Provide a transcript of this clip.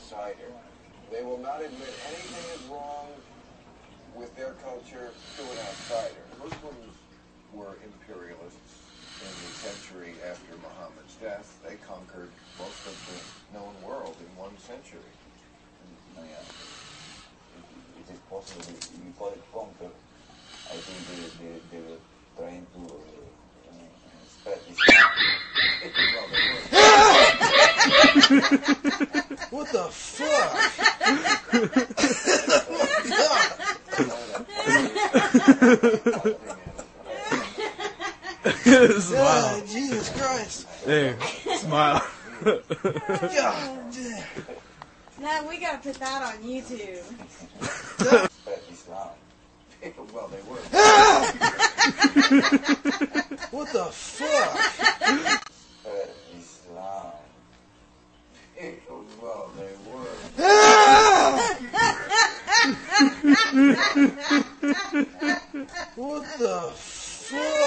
outsider. They will not admit anything is wrong with their culture to an outsider. Muslims were imperialists in the century after Muhammad's death. They conquered most of the known world in 1 century. No, yeah. It is possible. You call it conquer. I think they were trying to spread Islam. What the fuck? Smile. Jesus Christ. There, smile. God damn. No, we gotta put that on YouTube. Spread Islam. Well, they were. What the fuck? Spread Islam. Well, they were. What the fuck?